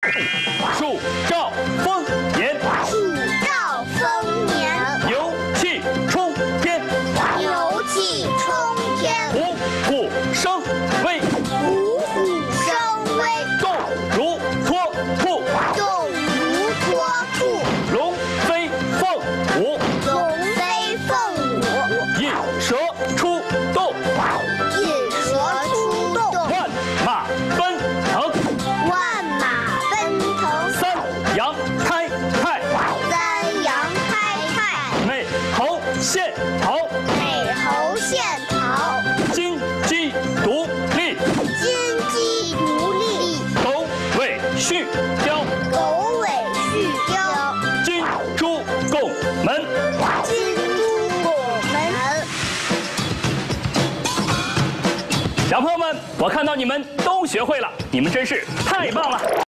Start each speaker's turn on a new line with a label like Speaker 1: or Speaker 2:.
Speaker 1: 树兆丰年，
Speaker 2: 树兆丰年，
Speaker 1: 牛气冲天，
Speaker 2: 牛气冲天，
Speaker 1: 虎虎生威，
Speaker 2: 虎虎生威，
Speaker 1: 动如脱兔，
Speaker 2: 动如脱兔，
Speaker 1: 龙飞凤舞，
Speaker 2: 龙飞凤舞，
Speaker 1: 引蛇出洞，
Speaker 2: 引蛇出洞，
Speaker 1: 万马奔腾，
Speaker 2: 万马奔腾，
Speaker 1: 三羊开泰，
Speaker 2: 三羊开泰，
Speaker 1: 美猴献桃，
Speaker 2: 美猴献桃，
Speaker 1: 金鸡独立，
Speaker 2: 金鸡独立，
Speaker 1: 狗尾续貂，
Speaker 2: 狗尾续貂，
Speaker 1: 金猪拱门。
Speaker 2: 金猪拱门。
Speaker 1: 小朋友们，我看到你们都学会了，你们真是太棒了！